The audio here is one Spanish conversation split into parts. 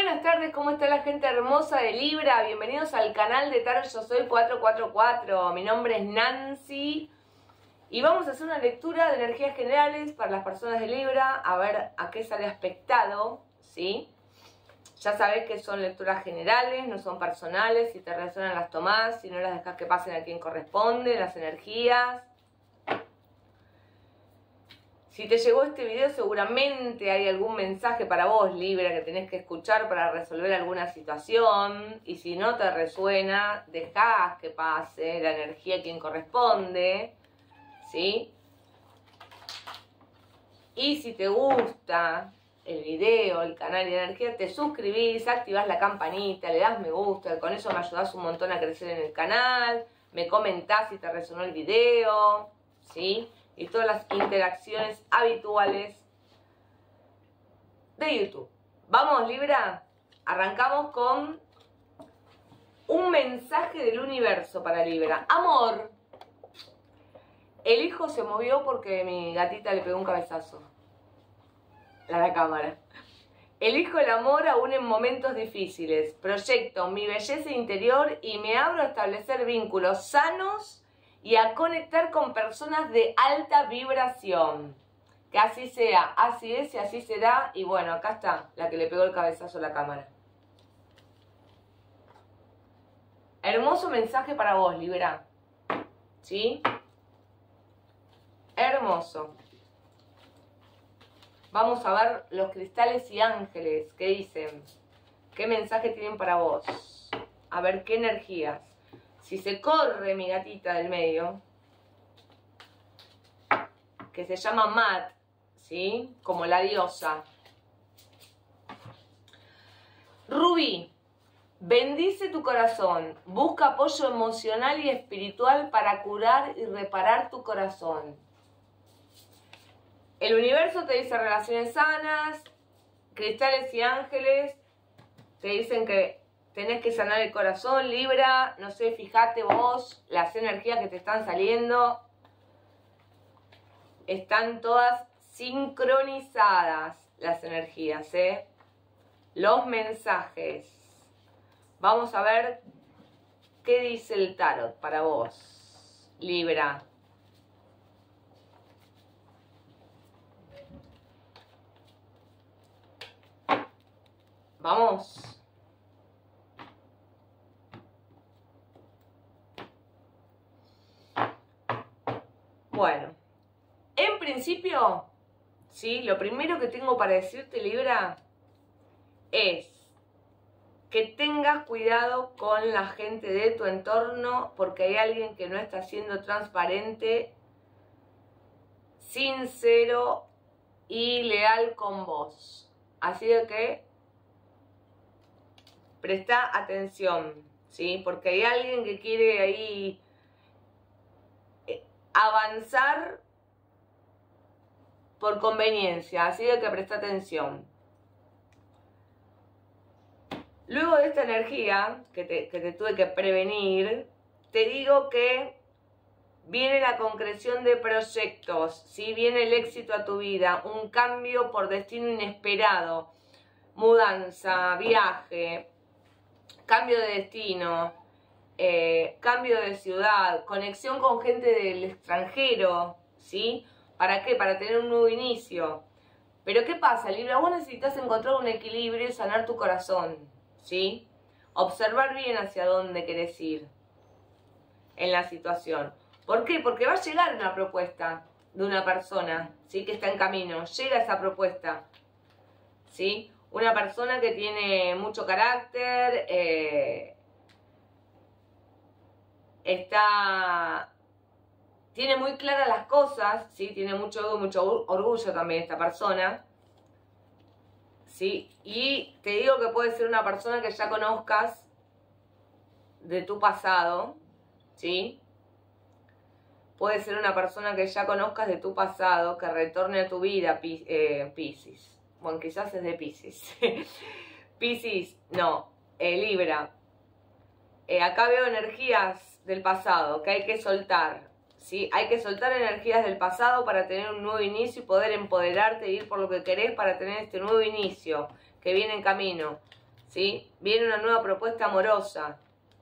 Buenas tardes, ¿cómo está la gente hermosa de Libra? Bienvenidos al canal de Tarot Yo Soy 444. Mi nombre es Nancy y vamos a hacer una lectura de energías generales para las personas de Libra, a ver a qué sale aspectado, ¿sí? Ya sabés que son lecturas generales, no son personales. Si te resuenan las tomás, si no las dejás que pasen a quien corresponde, las energías. Si te llegó este video, seguramente hay algún mensaje para vos, Libra, que tenés que escuchar para resolver alguna situación. Y si no te resuena, dejás que pase la energía a quien corresponde, ¿sí? Y si te gusta el video, el canal de energía, te suscribís, activás la campanita, le das me gusta. Con eso me ayudás un montón a crecer en el canal. Me comentás si te resonó el video, ¿sí? Y todas las interacciones habituales de YouTube. Vamos, Libra. Arrancamos con un mensaje del universo para Libra. Amor. El hijo se movió porque mi gatita le pegó un cabezazo. La cámara. Elijo el amor aún en momentos difíciles. Proyecto mi belleza interior y me abro a establecer vínculos sanos y a conectar con personas de alta vibración. Que así sea, así es y así será. Y bueno, acá está la que le pegó el cabezazo a la cámara. Hermoso mensaje para vos, Libra. ¿Sí? Hermoso. Vamos a ver los cristales y ángeles. ¿Qué dicen? ¿Qué mensaje tienen para vos? A ver qué energías. Si se corre mi gatita del medio, que se llama Mat, ¿sí? Como la diosa. Rubí, bendice tu corazón. Busca apoyo emocional y espiritual para curar y reparar tu corazón. El universo te dice relaciones sanas, cristales y ángeles te dicen que tenés que sanar el corazón, Libra. No sé, fíjate vos, las energías que te están saliendo están todas sincronizadas, las energías, ¿eh? Los mensajes. Vamos a ver qué dice el tarot para vos, Libra. Vamos. Bueno, en principio, ¿sí? Lo primero que tengo para decirte, Libra, es que tengas cuidado con la gente de tu entorno, porque hay alguien que no está siendo transparente, sincero y leal con vos. Así de que presta atención, ¿sí? Porque hay alguien que quiere ahí avanzar por conveniencia, así de que presta atención. Luego de esta energía que te tuve que prevenir, te digo que viene la concreción de proyectos, ¿sí? Viene el éxito a tu vida, un cambio por destino inesperado, mudanza, viaje, cambio de destino, cambio de ciudad, conexión con gente del extranjero, ¿sí? ¿Para qué? Para tener un nuevo inicio. Pero ¿qué pasa, Libra? Vos necesitas encontrar un equilibrio y sanar tu corazón, ¿sí? Observar bien hacia dónde querés ir en la situación. ¿Por qué? Porque va a llegar una propuesta de una persona, ¿sí? Que está en camino. Llega esa propuesta, ¿sí? Una persona que tiene mucho carácter, tiene muy claras las cosas, ¿sí? Tiene mucho ego, mucho orgullo también esta persona, ¿sí? Y te digo que puede ser una persona que ya conozcas de tu pasado, ¿sí? Puede ser una persona que ya conozcas de tu pasado, que retorne a tu vida, Piscis. Bueno, quizás es de Piscis. Piscis, no, Libra. Acá veo energías del pasado que hay que soltar, ¿sí? Hay que soltar energías del pasado para tener un nuevo inicio y poder empoderarte e ir por lo que querés para tener este nuevo inicio que viene en camino, ¿sí? Viene una nueva propuesta amorosa.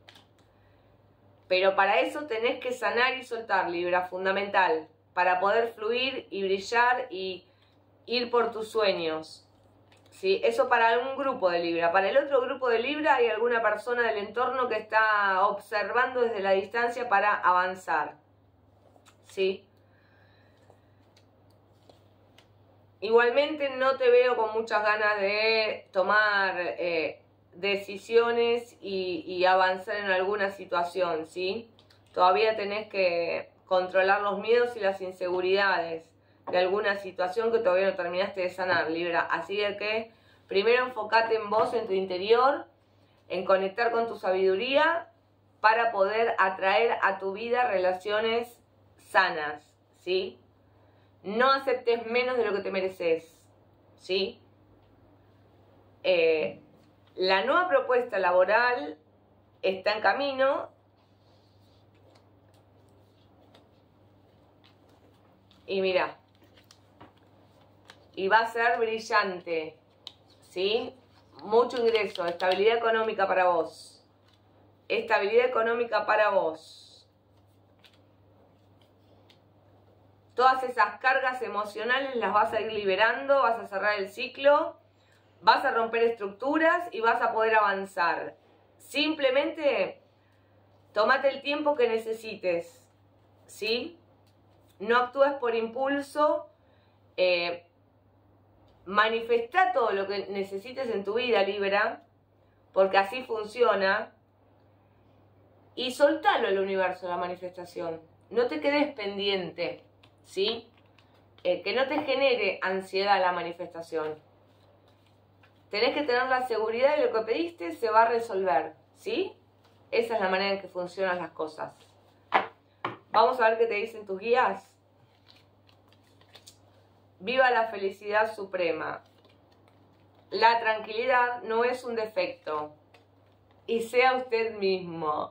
Pero para eso tenés que sanar y soltar, Libra, fundamental, para poder fluir y brillar y ir por tus sueños, ¿sí? Eso para un grupo de Libra. Para el otro grupo de Libra hay alguna persona del entorno que está observando desde la distancia para avanzar, ¿sí? Igualmente no te veo con muchas ganas de tomar decisiones y avanzar en alguna situación, ¿sí? Todavía tenés que controlar los miedos y las inseguridades de alguna situación que todavía no terminaste de sanar, Libra. Así que primero enfócate en vos, en tu interior, en conectar con tu sabiduría para poder atraer a tu vida relaciones sanas, ¿sí? No aceptes menos de lo que te mereces, ¿sí? La nueva propuesta laboral está en camino. Y mira, y va a ser brillante, ¿sí? Mucho ingreso, estabilidad económica para vos. Estabilidad económica para vos. Todas esas cargas emocionales las vas a ir liberando, vas a cerrar el ciclo, vas a romper estructuras y vas a poder avanzar. Simplemente tómate el tiempo que necesites, ¿sí? No actúes por impulso, manifestá todo lo que necesites en tu vida, Libra, porque así funciona, y soltalo al universo, la manifestación. No te quedes pendiente, ¿sí? Que no te genere ansiedad la manifestación. Tenés que tener la seguridad de lo que pediste se va a resolver, ¿sí? Esa es la manera en que funcionan las cosas. Vamos a ver qué te dicen tus guías. Viva la felicidad suprema. La tranquilidad no es un defecto. Y sea usted mismo.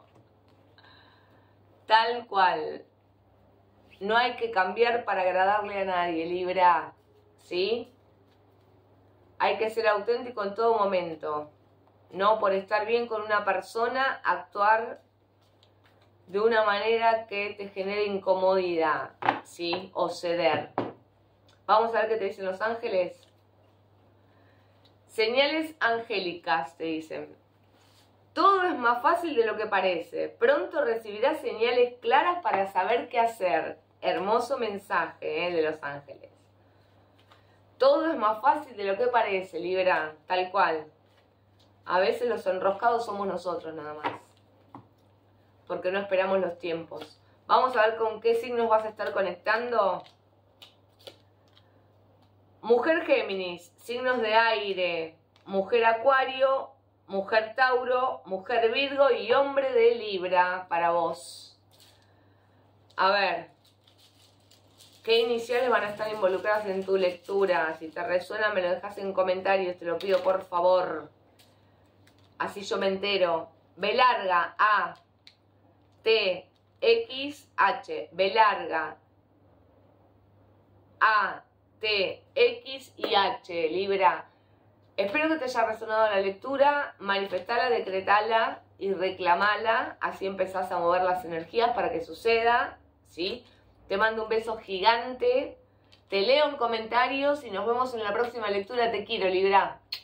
Tal cual. No hay que cambiar para agradarle a nadie, Libra, ¿sí? Hay que ser auténtico en todo momento. No por estar bien con una persona, actuar de una manera que te genere incomodidad, ¿sí? O ceder. Vamos a ver qué te dicen los ángeles. Señales angélicas, te dicen. Todo es más fácil de lo que parece. Pronto recibirás señales claras para saber qué hacer. Hermoso mensaje, de los ángeles. Todo es más fácil de lo que parece, Libra, tal cual. A veces los enroscados somos nosotros nada más. Porque no esperamos los tiempos. Vamos a ver con qué signos vas a estar conectando. Mujer Géminis, signos de aire. Mujer Acuario, mujer Tauro, mujer Virgo y hombre de Libra para vos. A ver, ¿qué iniciales van a estar involucradas en tu lectura? Si te resuena me lo dejas en comentarios, te lo pido por favor. Así yo me entero. B larga, A, T, X, H. B larga, A, T, X y H, Libra. Espero que te haya resonado la lectura, manifestala, decretala y reclamala, así empezás a mover las energías para que suceda, ¿sí? Te mando un beso gigante, te leo en comentarios y nos vemos en la próxima lectura. Te quiero, Libra.